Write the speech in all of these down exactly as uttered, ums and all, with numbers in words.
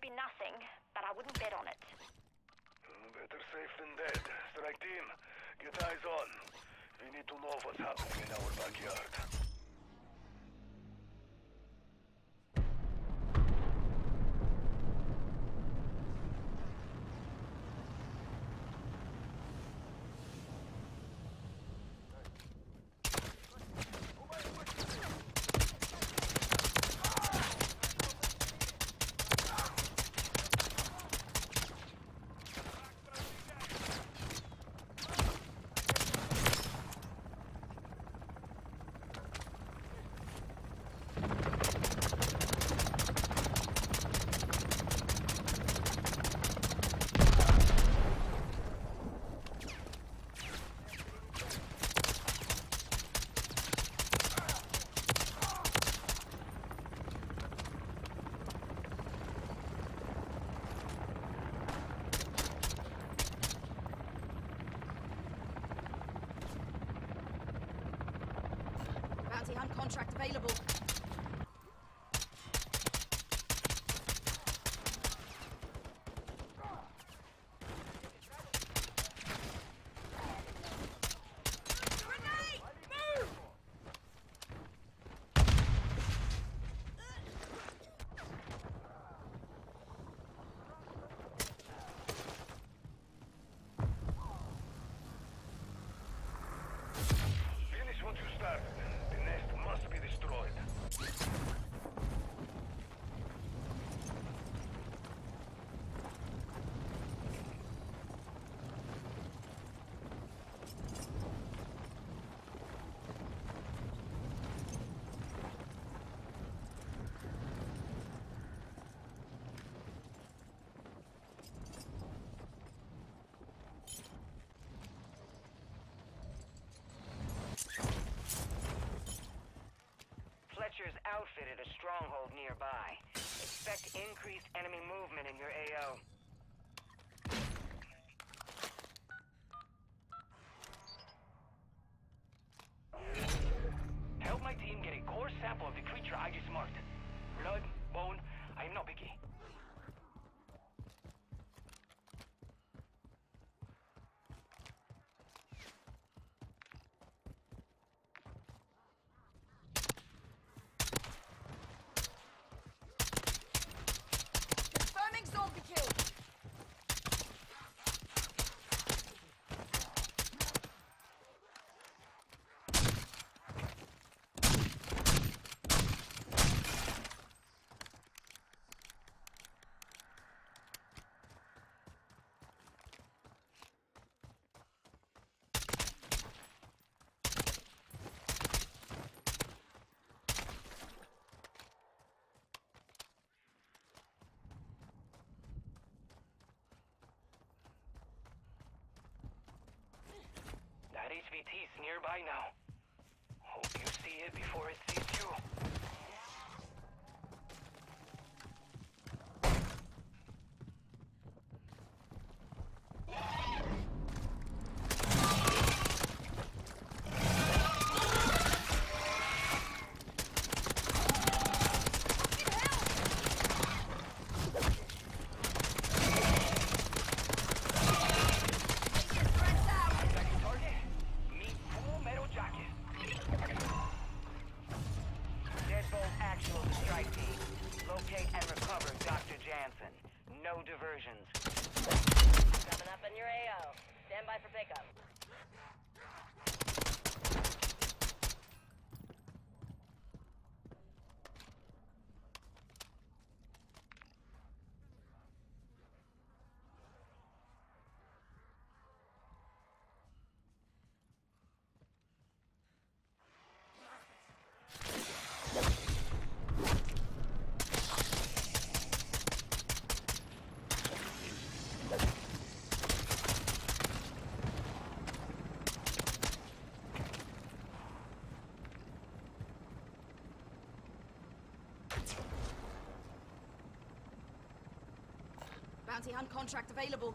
be nothing, but I wouldn't bet on it. Better safe than dead. Strike team, get eyes on. We need to know what's happening in our backyard. Bounty hunt contract available. Finish what you started. The nest must be destroyed. Fletcher's outfitted a stronghold nearby. Expect increased enemy movement in your A O. Help my team get a core sample of the creature I just marked. Blood, bone, I am not picky. Confirming zombie kill. That H V T's nearby now. Hope you see it before it sees you. No diversions. Coming up in your A O. Stand by for pickup. Bounty hunt contract available.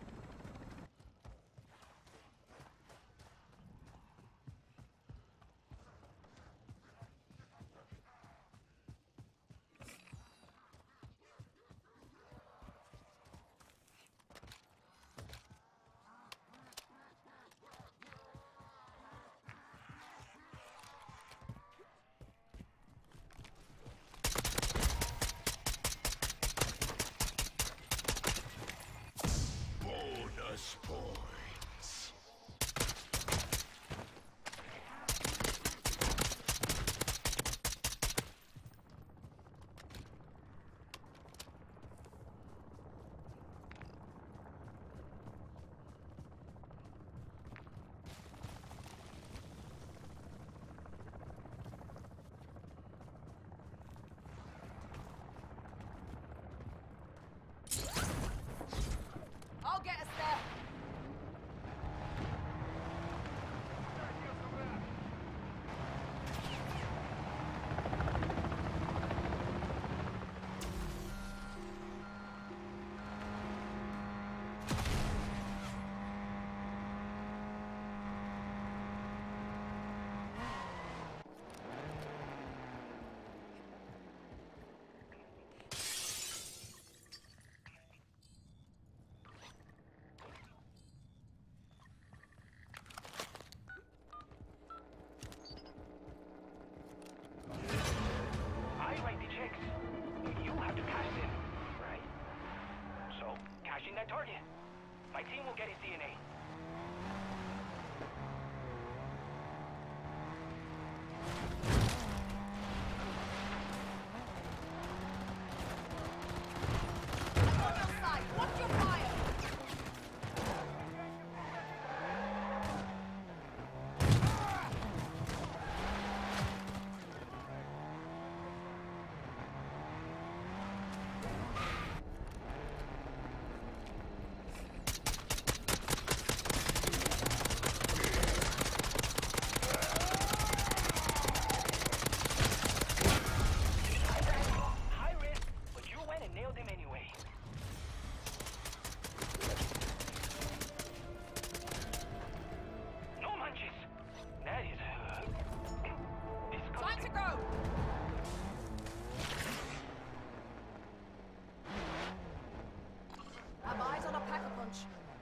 smashing that target. My team will get his D N A. On your side, watch your fire! High risk, but you went and nailed him anyway. No manches. That is uh, Time disgusting. to go! Have eyes on a pack-a-punch.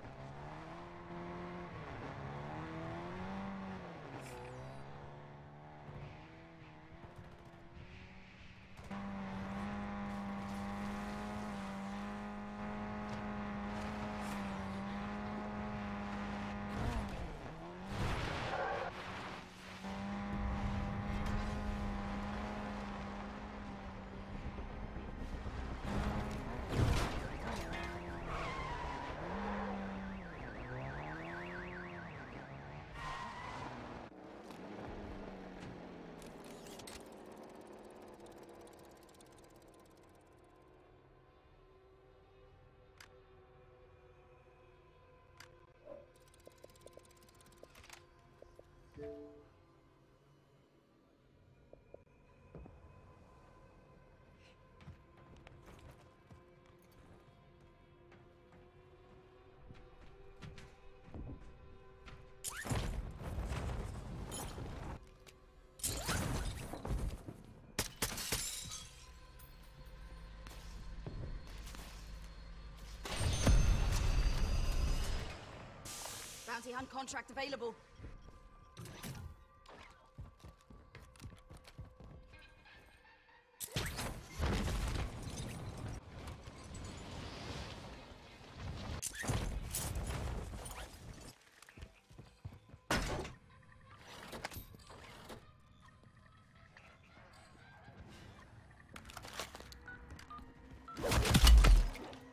Bounty hunt contract available.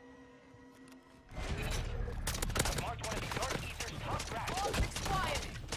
Marked one of the Dark Eater's top rats. All expired!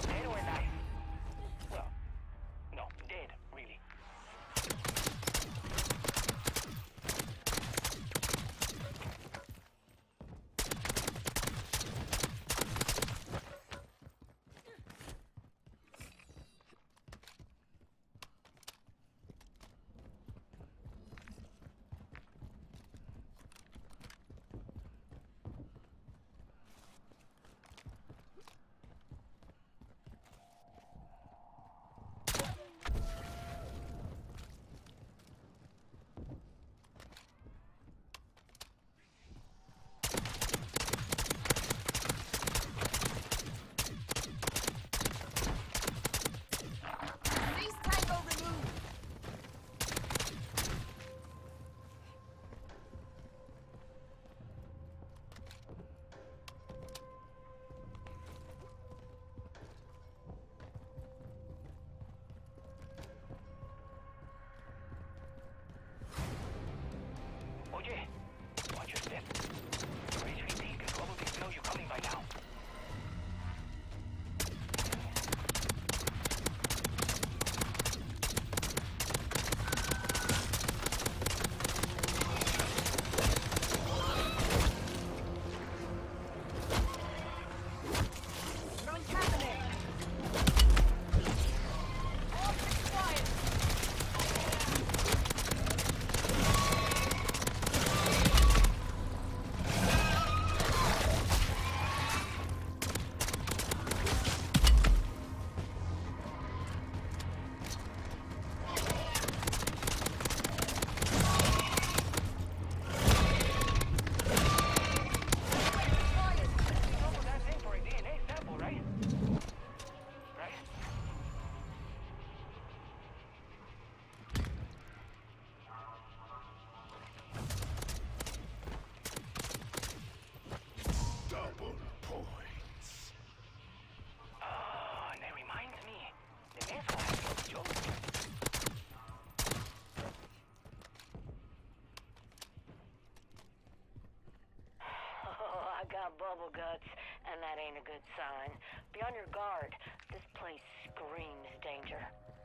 my bubble guts, and that ain't a good sign. Be on your guard. This place screams danger.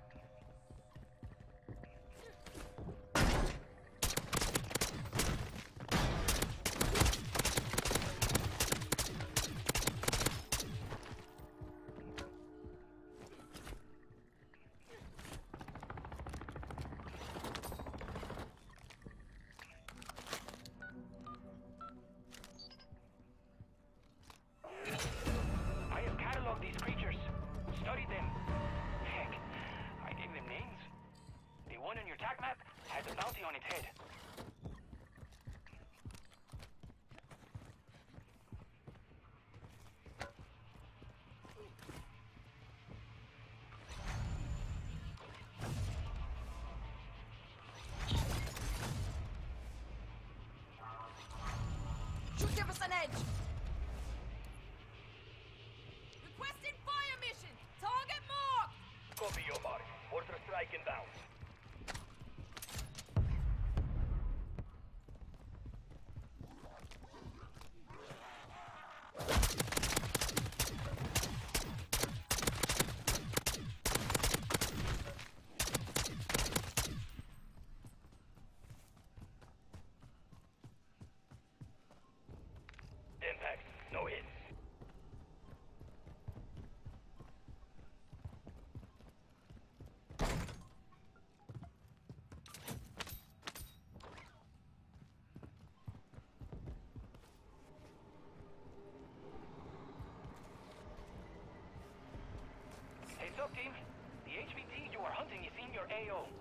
Should give us an edge. Requesting fire mission. Target marked. Copy your mark. Order strike inbound. Impact. No hit. Hey, sub team. The H V T you are hunting is in your A O.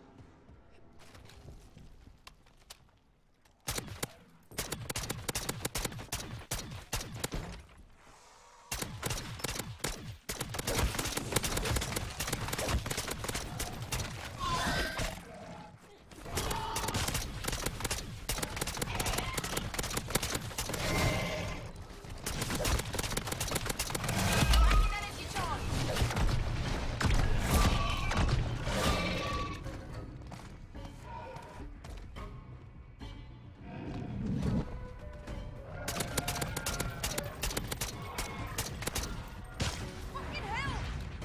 Energy charge. Fucking hell!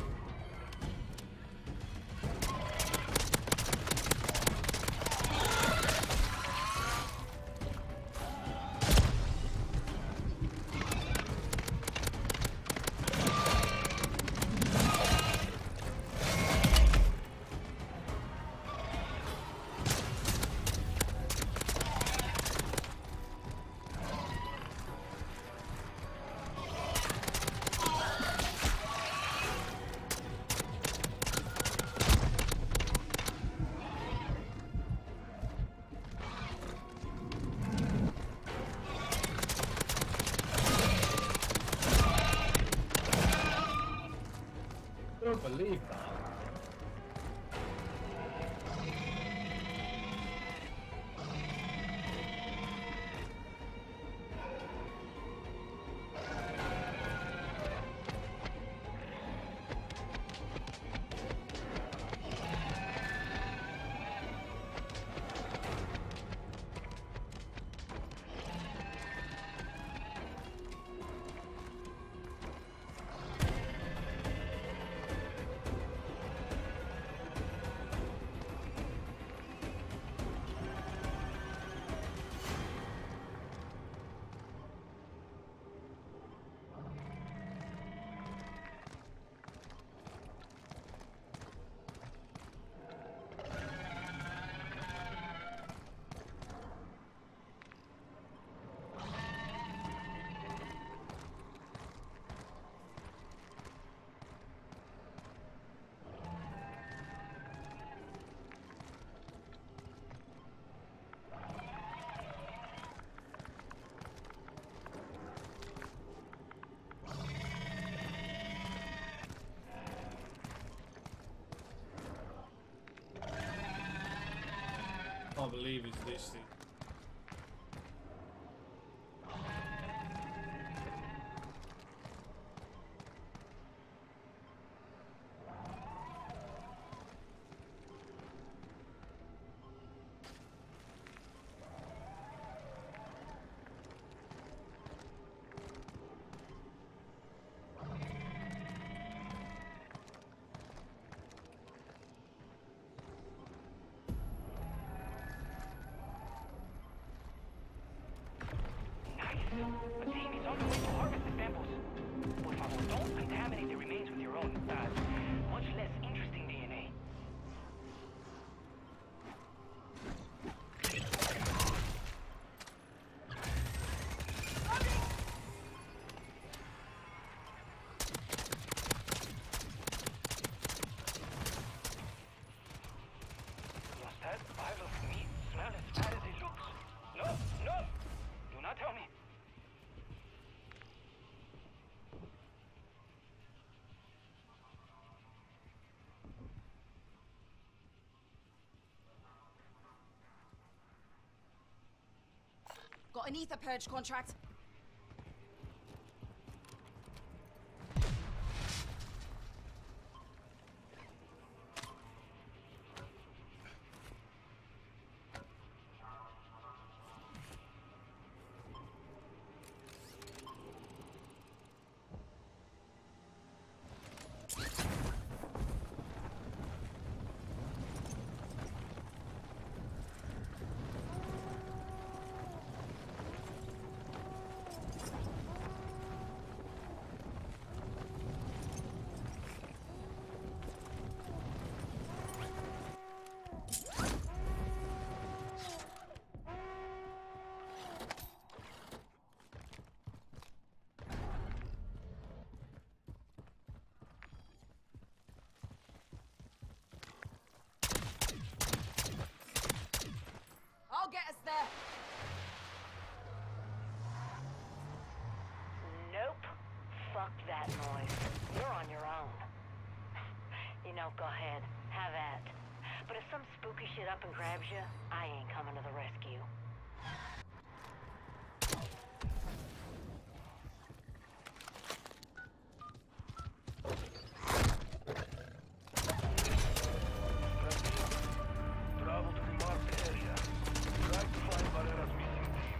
I don't believe that. I can't believe it's this thing. A team is on the way to harvest the samples. Por favor, don't contaminate the remains with your own, uh, much less interesting D N A. Does that pile of meat smell as bad as it looks? No, no! Do not tell me. Got an ether purge contract. I'll get us there. Nope. Fuck that noise. You're on your own. You know, go ahead. Have at. But if some spooky shit up and grabs you, I ain't coming to the rescue. Travel to the marked area. Try to find Barrera's missing team.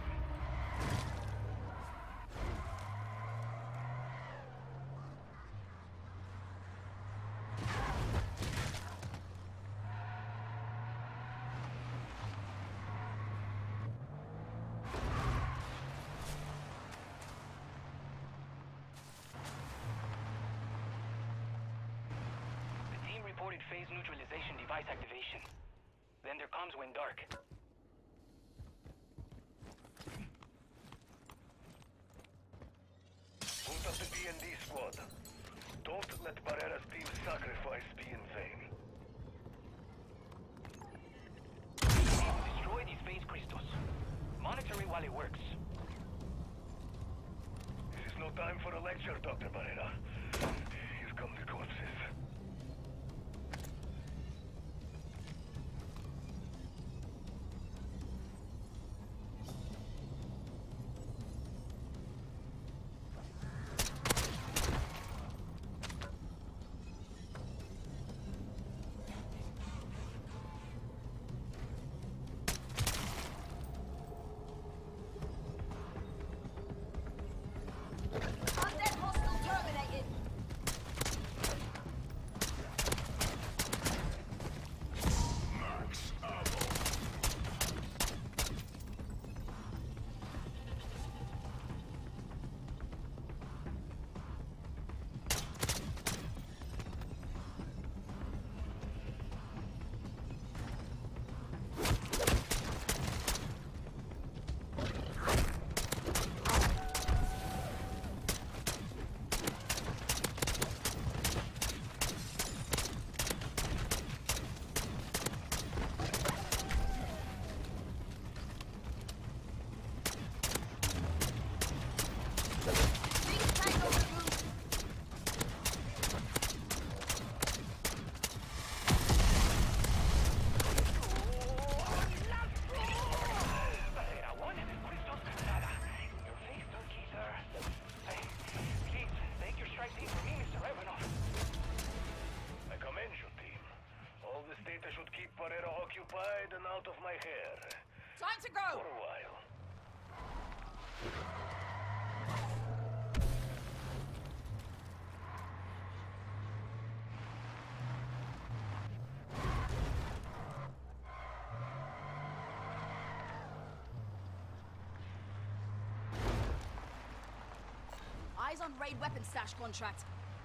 The team reported phase neutralization device activation. Then their comms went dark. Move up the D and D squad. Don't let Barrera's team's sacrifice be in vain. We need to destroy these phase crystals. Monitor it while it works. This is no time for a lecture, Doctor Barrera. Here come the corpses. Undead hostile terminated. on raid weapon stash contract.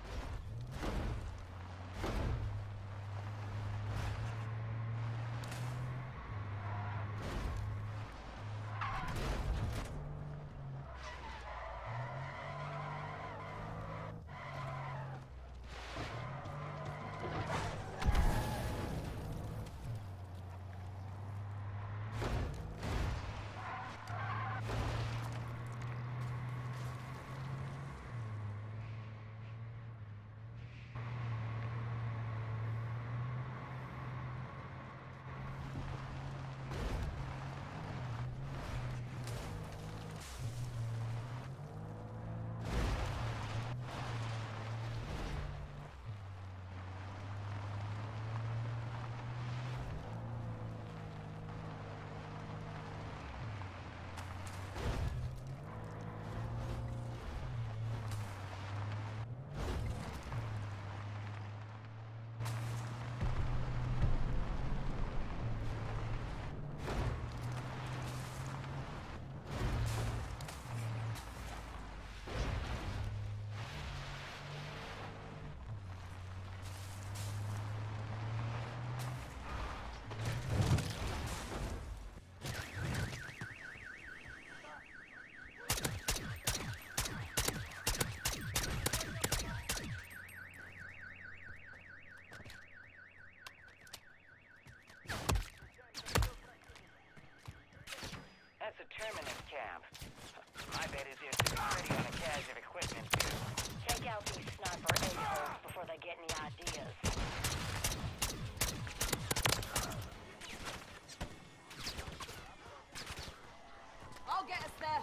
That's a terminus camp. My bet is you're pretty on a cache of equipment, too. Take out these sniper a-holes before they get any ideas. I'll get us there.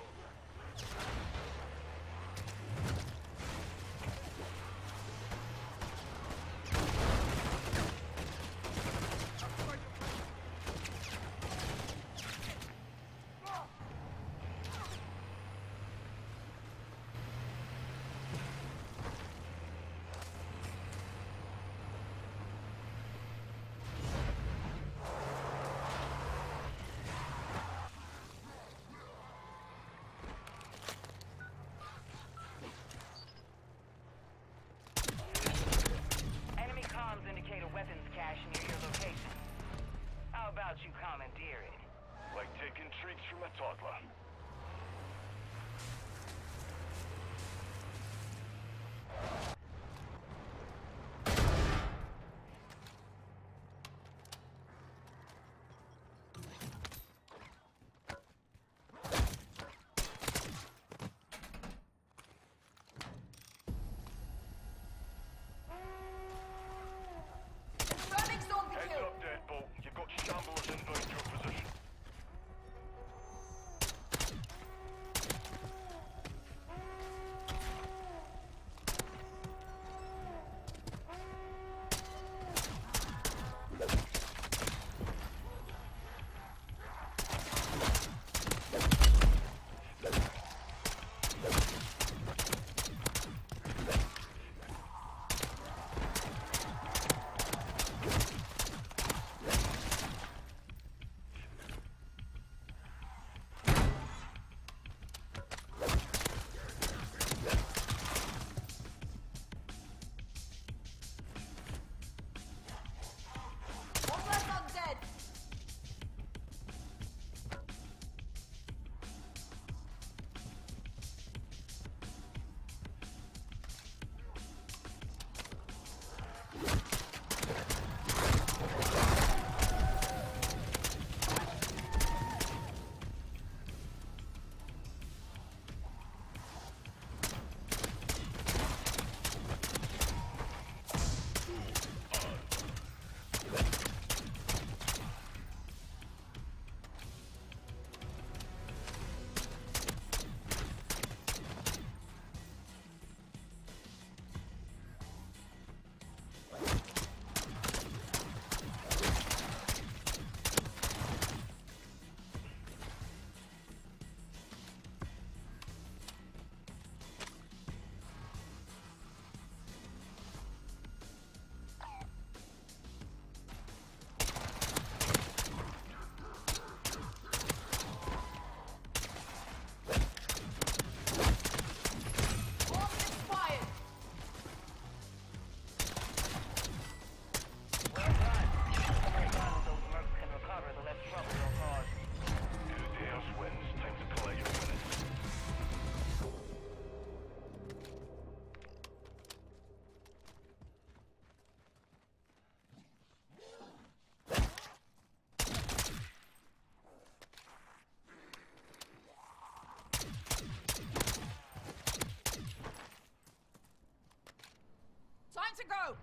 to go!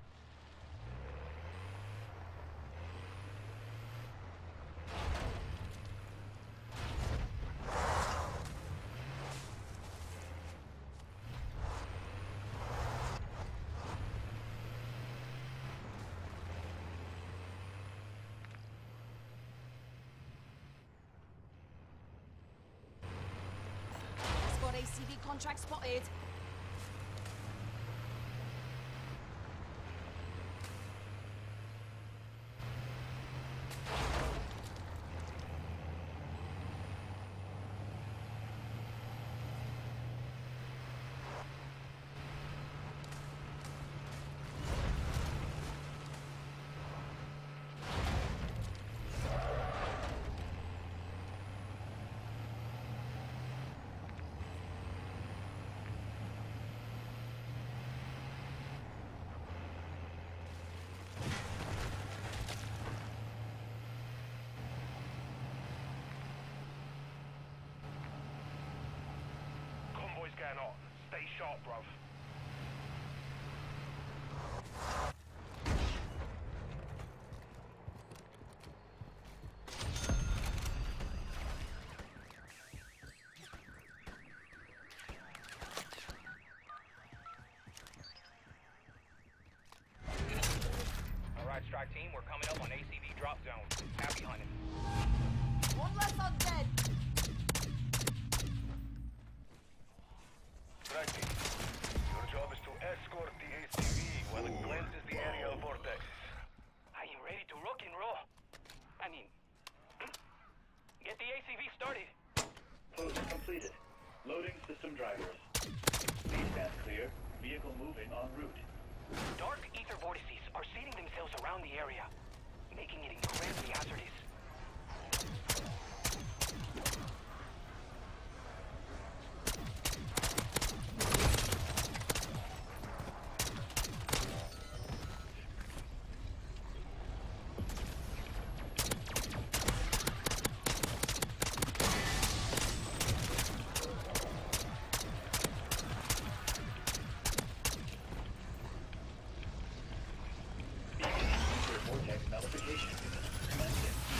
Escort A C V contract spotted. Convoy's going on. Stay sharp, bruv. Alright, strike team, we're coming up on A C V drop zone. Happy hunting. One less undead. Strike team. Your job is to escort the A C V while it cleanses the area of vortex. I am ready to rock and roll. I mean, get the A C V started. Post completed. Loading system drivers. Lead path clear. Vehicle moving en route. Dark ether vortices are seeding themselves around the area, making it incredibly hazardous. Vortex nullification unit commencing.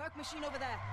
Perk machine over there.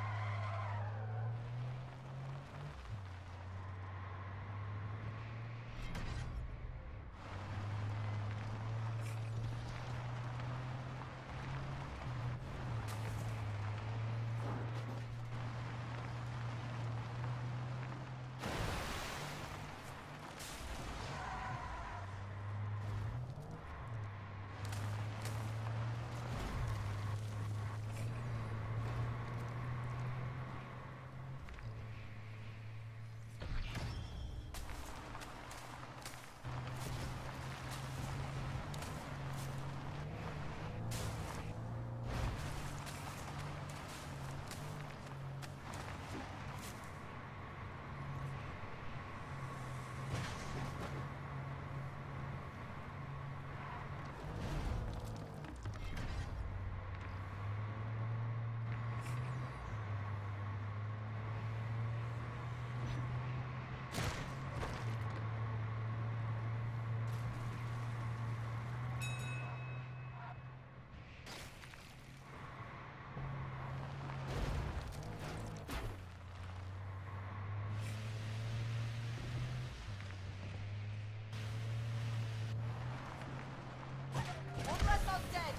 One less on dead.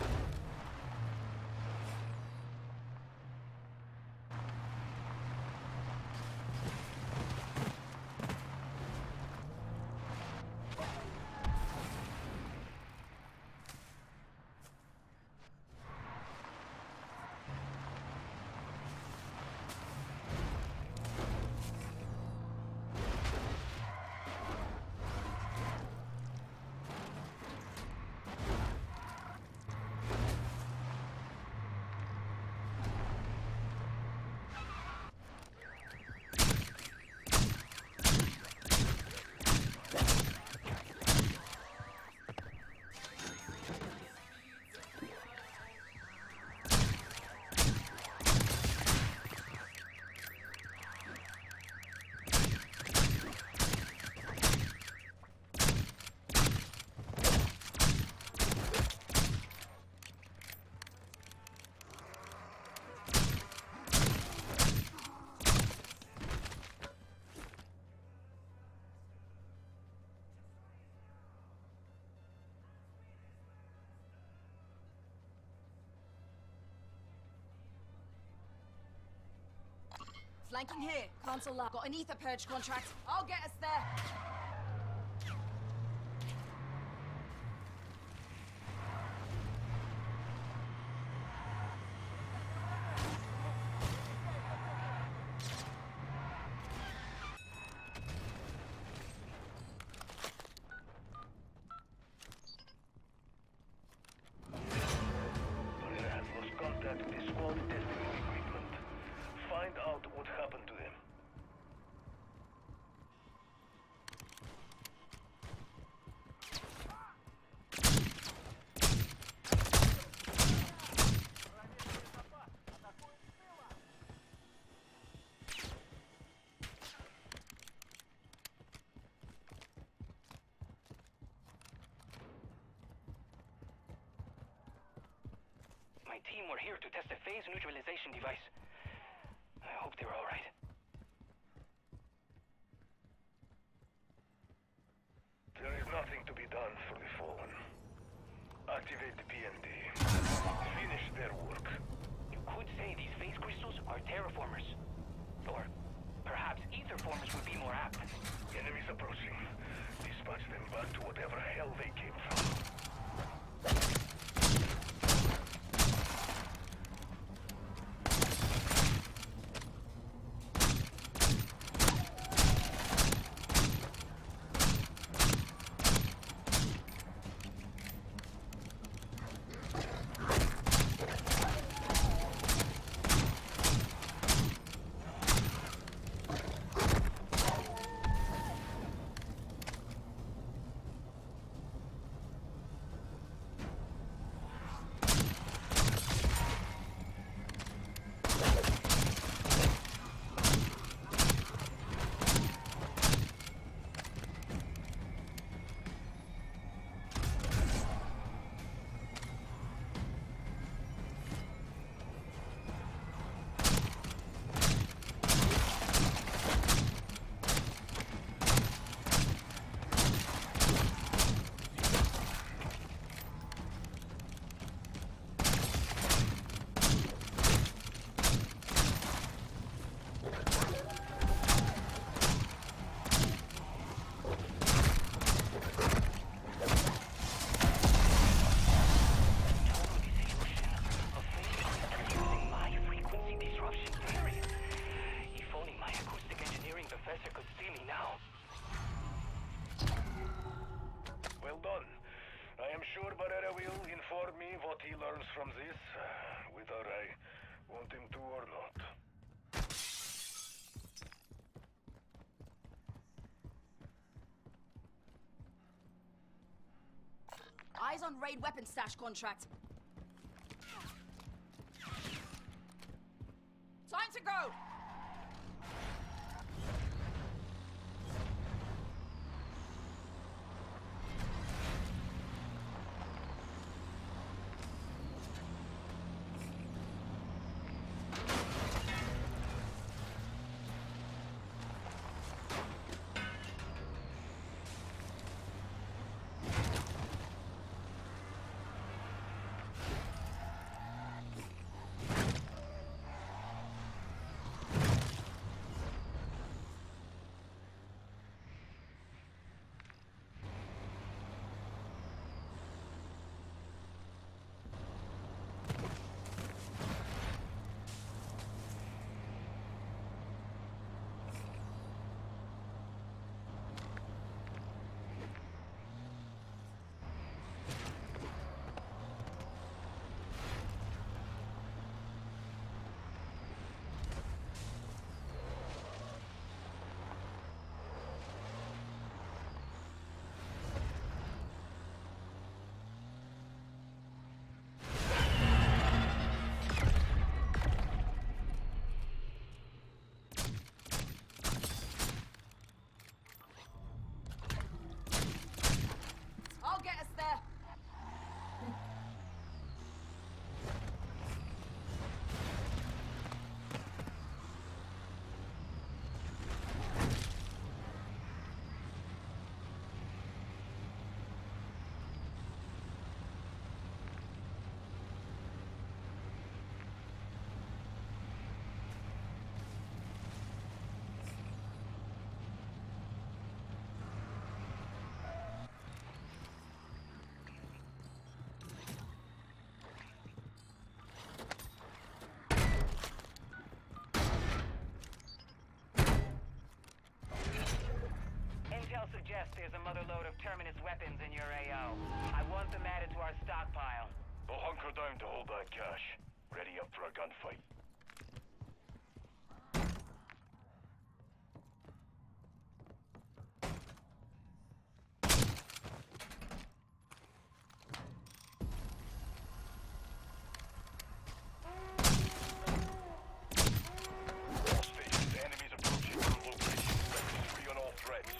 Flanking here. Console lab. Got an ether purge contract. I'll get us there. Torrent has lost contact with the squad testing equipment. Find out what happened to them. My team were here to test a phase neutralization device. I hope they're all right. There is nothing to be done for the fallen. Activate the P M D. Finish their work. You could say these phase crystals are terraformers. Or perhaps etherformers would be more apt. Enemies approaching. Dispatch them back to whatever hell they came from. sure Barrera will inform me what he learns from this, whether I want him to or not. Eyes on raid weapon stash contract. Time to go! I'll get us there. Intel suggests there's a motherload of Terminus weapons in your A O. I want them added to our stockpile. We'll hunker down to hold that cash. Ready up for a gunfight. All stations, enemies approaching your location. Registry on all threats.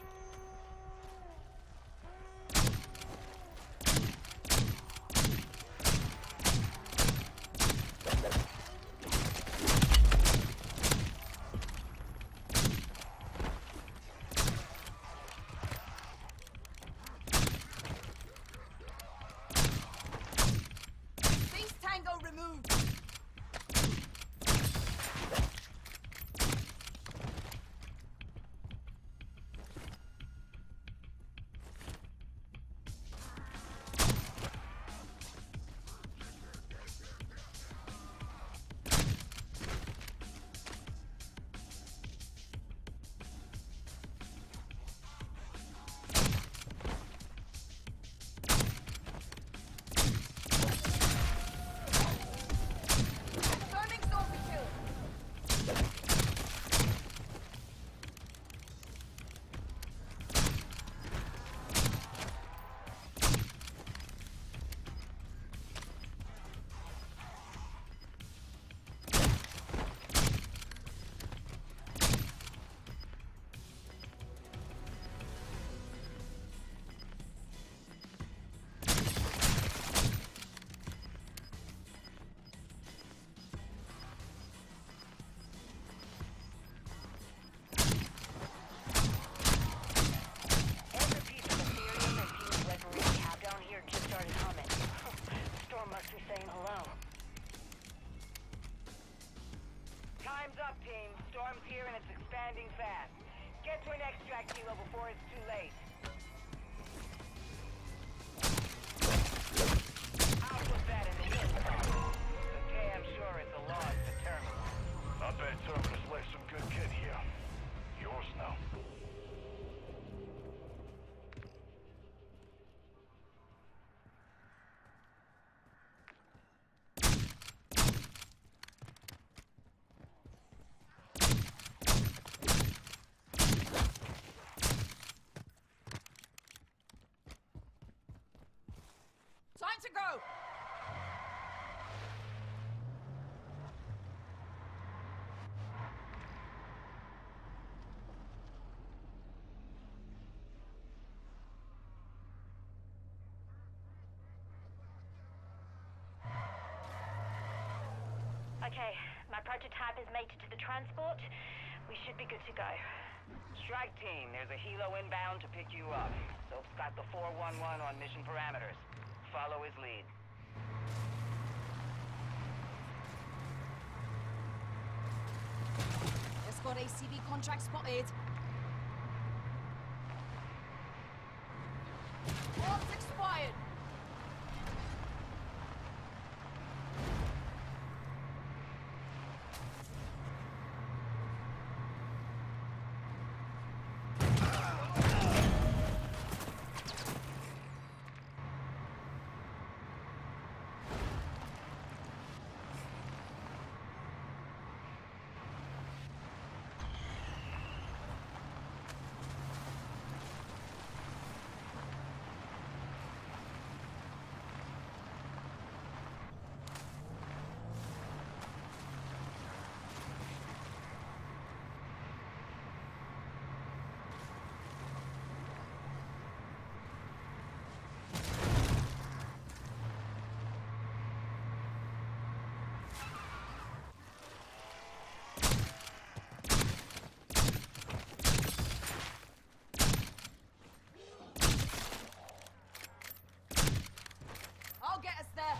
Cease tango removed. Confirming zombie kill. Every piece of Ethereum that Team's weaponry have down here just started humming. The storm must be saying hello. Time's up, team. Storm's here and it's expanding fast. Get to an extract kilo before it's too late. I'll put that in the list column. So damn sure it's a loss to Terminus. I bet Terminus left some good kid here. Yours now. Time to go! Okay, my prototype is mated to the transport. We should be good to go. Strike team, there's a helo inbound to pick you up. Soap's got the four one one on mission parameters. Follow his lead. Escort A C V contract spotted. Orders expired. I'll get us there.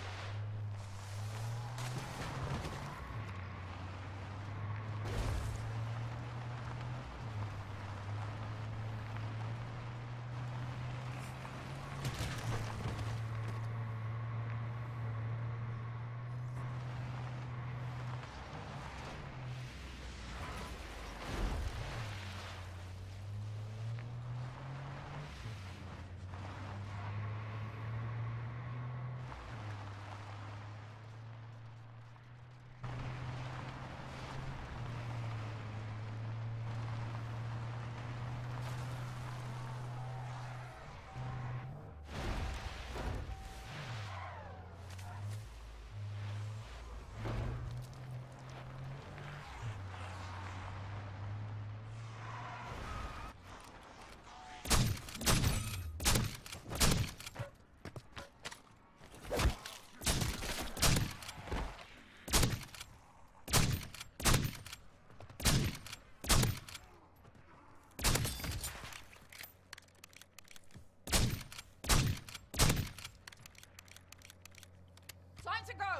Time to go!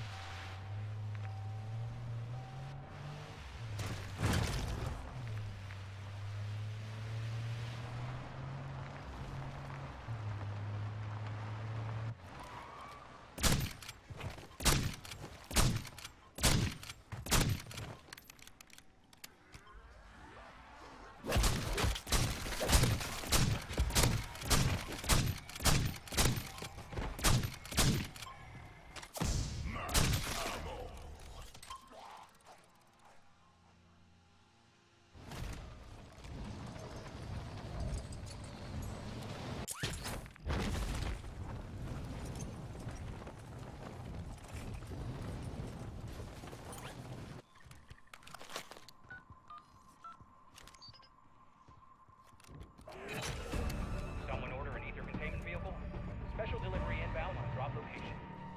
Someone order an ether containment vehicle? Special delivery inbound on drop location.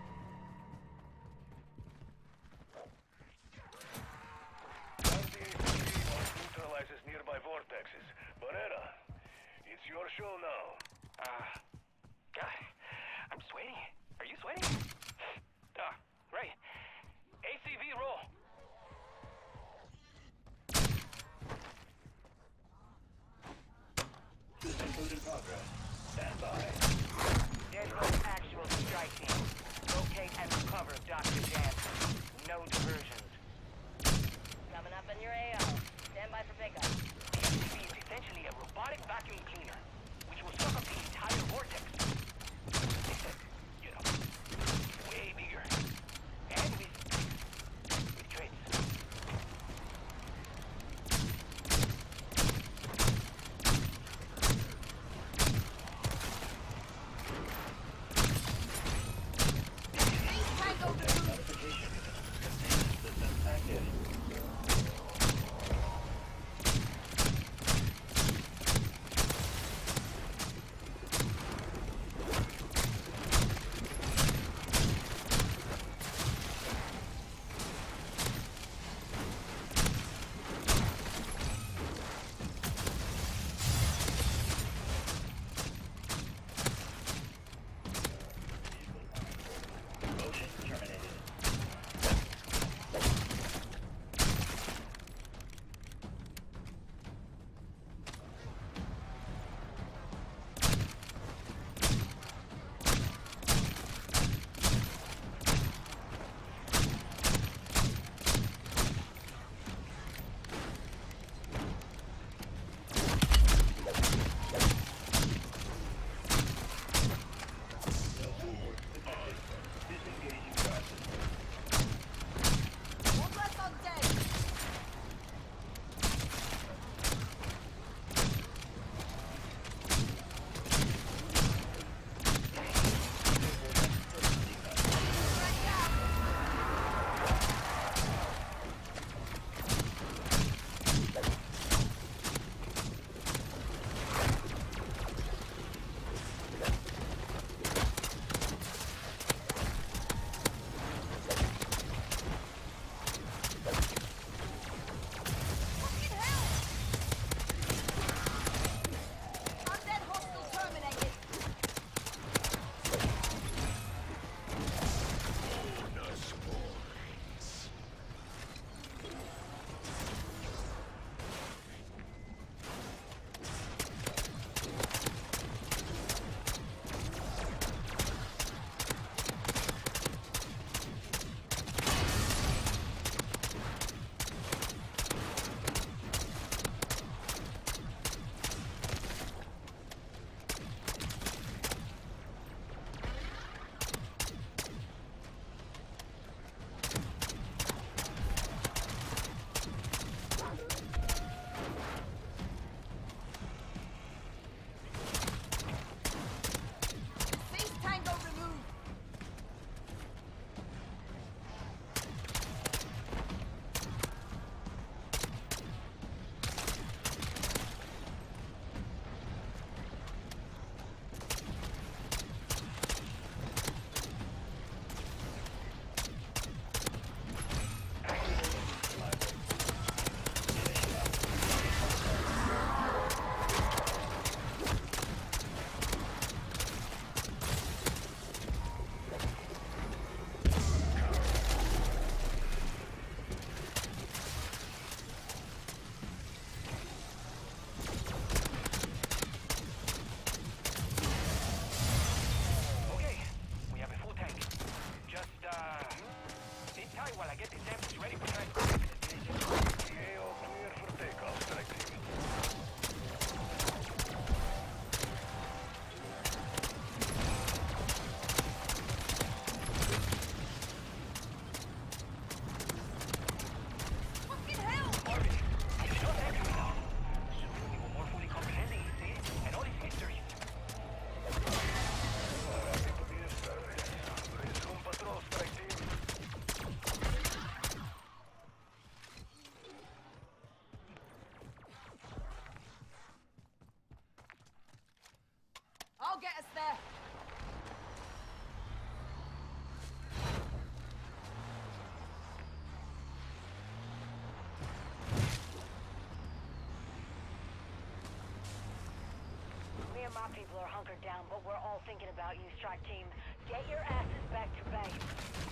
Once the A C V neutralizes nearby vortexes. Barrera, it's your show now. Uh, God, I'm sweating. Are you sweating? Ah, right. A C V roll. System boot in progress. Stand by. Deadlock actual strike team. Locate and recover Doctor Jansen. No diversions. Coming up in your A O. Stand by for pickup. The A C V is essentially a robotic vacuum cleaner, which will suck up the entire vortex. Except, you know, way bigger. And with, with traits. I'll get us there. Me and my people are hunkered down, but we're all thinking about you, strike team. Get your asses back to base.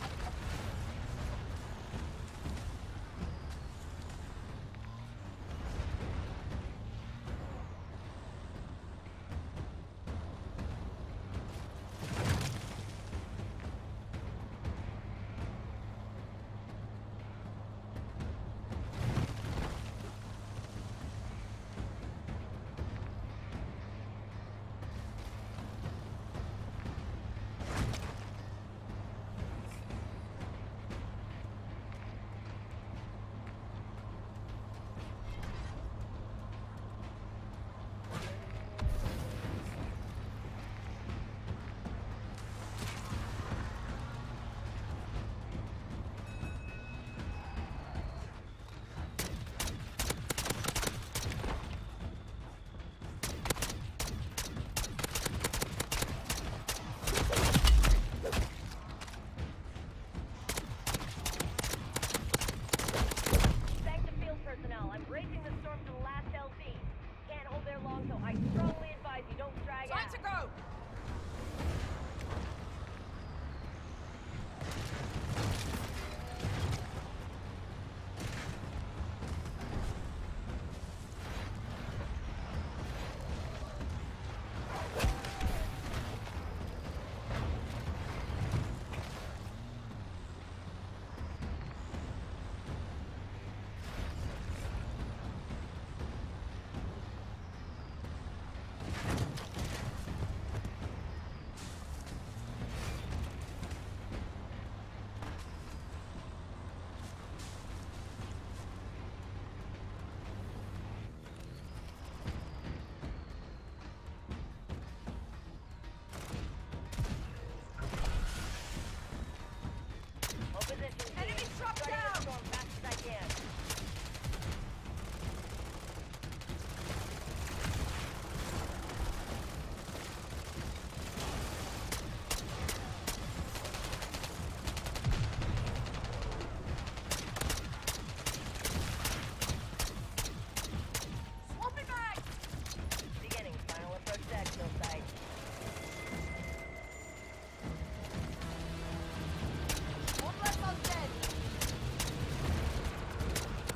Time to go! Enemy drop down! Fast as I can. Swapping back! Beginning. Final approach to exfil site. One less on dead.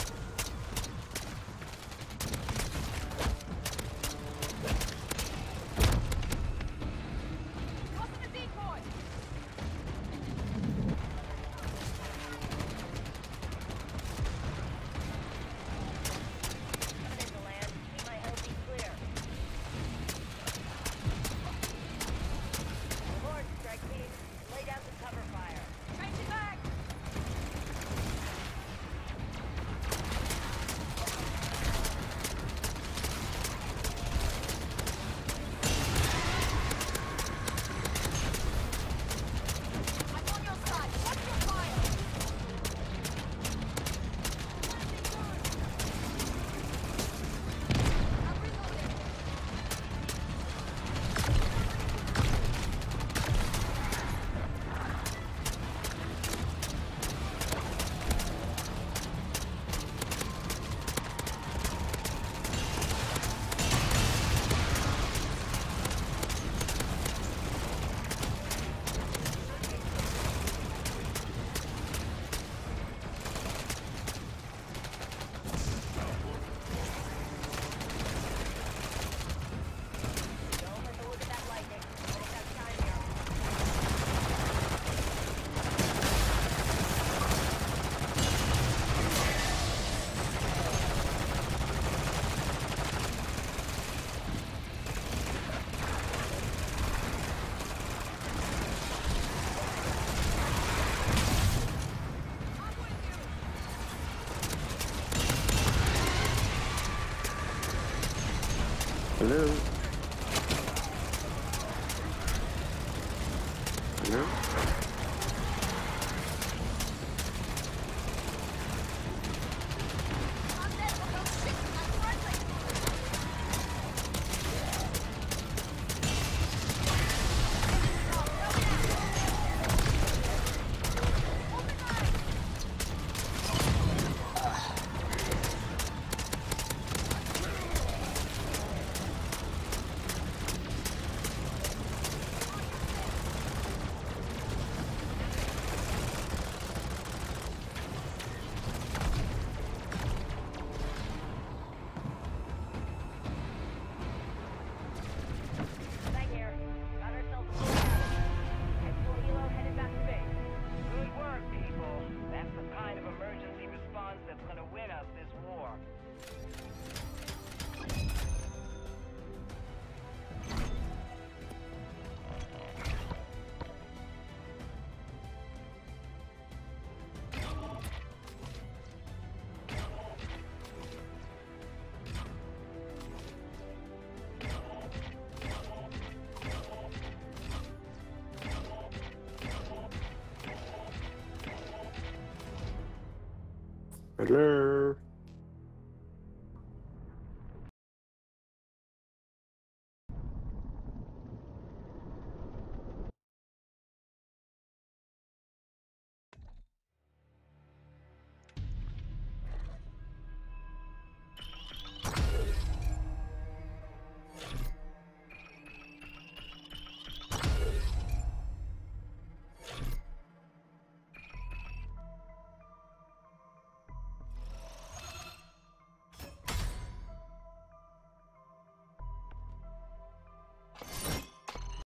Hello.